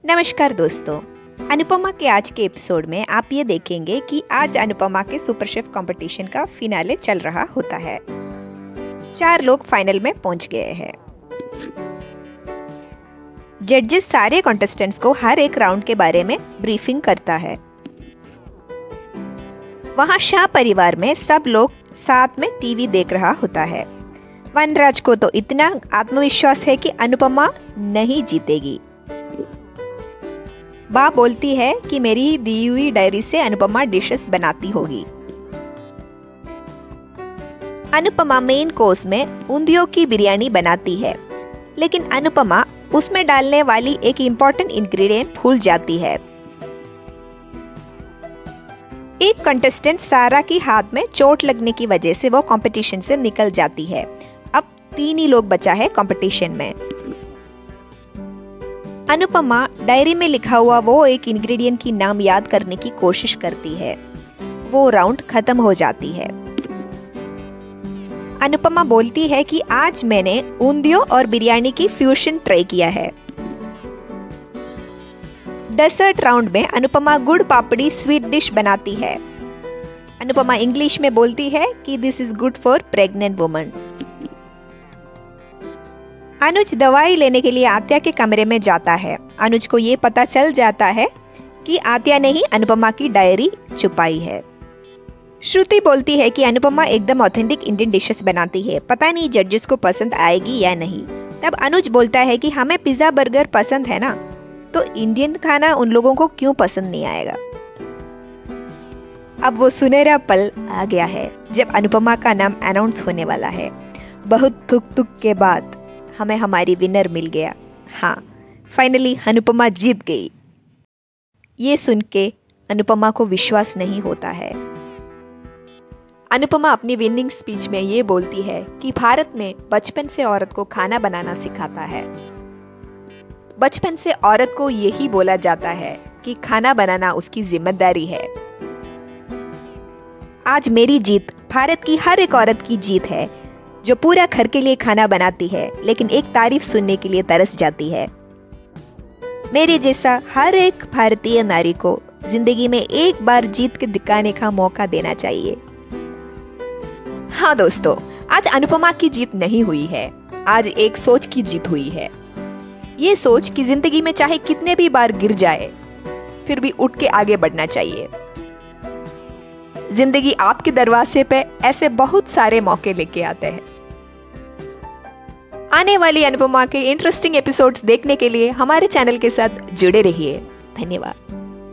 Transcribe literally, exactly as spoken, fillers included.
नमस्कार दोस्तों, अनुपमा के आज के एपिसोड में आप ये देखेंगे कि आज अनुपमा के सुपर शेफ कंपटीशन का फिनाले चल रहा होता है। चार लोग फाइनल में पहुंच गए हैं। जजेस सारे कॉन्टेस्टेंट्स को हर एक राउंड के बारे में ब्रीफिंग करता है। वहां शाह परिवार में सब लोग साथ में टीवी देख रहा होता है। वनराज को तो इतना आत्मविश्वास है कि अनुपमा नहीं जीतेगी। बा बोलती है कि मेरी दी हुई डायरी से अनुपमा डिशेस बनाती होगी। अनुपमा मेन कोर्स में ऊंधियों की बिरयानी बनाती है, लेकिन अनुपमा उसमें डालने वाली एक इम्पोर्टेंट इंग्रेडिएंट भूल जाती है। एक कंटेस्टेंट सारा की हाथ में चोट लगने की वजह से वो कंपटीशन से निकल जाती है। अब तीन ही लोग बचा है कंपटीशन में। अनुपमा डायरी में लिखा हुआ वो एक इंग्रेडिएंट की नाम याद करने की कोशिश करती है। वो राउंड खत्म हो जाती है। अनुपमा बोलती है कि आज मैंने ऊंधियों और बिरयानी की फ्यूजन ट्राई किया है। डेजर्ट राउंड में अनुपमा गुड़ पापड़ी स्वीट डिश बनाती है। अनुपमा इंग्लिश में बोलती है कि this is good for pregnant woman. Anuj दवाई लेने के लिए आत्या के कमरे में जाता है। अनुज को ये पता चल जाता है कि आत्या ने ही अनुपमा की डायरी छुपाई है। श्रुति बोलती है कि अनुपमा एकदम ऑथेंटिक इंडियन डिशेस बनाती है, पता नहीं जजेस को पसंद आएगी या नहीं। तब अनुज बोलता है कि हमें पिज्जा बर्गर पसंद है ना, तो इंडियन खाना उन लोगों को क्यों पसंद नहीं आएगा। अब वो सुनहरा पल आ गया है जब अनुपमा का नाम अनाउंस होने वाला है। बहुत थुक थुक के बाद हमें हमारी विनर मिल गया। हाँ, फाइनली अनुपमा जीत गई। ये सुन के अनुपमा को विश्वास नहीं होता है। अनुपमा अपनी विनिंग स्पीच में ये बोलती है कि भारत में बचपन से औरत को खाना बनाना सिखाता है। बचपन से औरत को यही बोला जाता है कि खाना बनाना उसकी जिम्मेदारी है। आज मेरी जीत भारत की हर एक औरत की जीत है जो पूरा घर के लिए खाना बनाती है, लेकिन एक तारीफ सुनने के लिए तरस जाती है। मेरे जैसा हर एक भारतीय नारी को जिंदगी में एक बार जीत के दिखाने का मौका देना चाहिए। हाँ दोस्तों, आज अनुपमा की जीत नहीं हुई है, आज एक सोच की जीत हुई है। ये सोच कि जिंदगी में चाहे कितने भी बार गिर जाए, फिर भी उठ के आगे बढ़ना चाहिए। जिंदगी आपके दरवाजे पे ऐसे बहुत सारे मौके लेके आते हैं। आने वाली अनुपमा के इंटरेस्टिंग एपिसोड्स देखने के लिए हमारे चैनल के साथ जुड़े रहिए। धन्यवाद।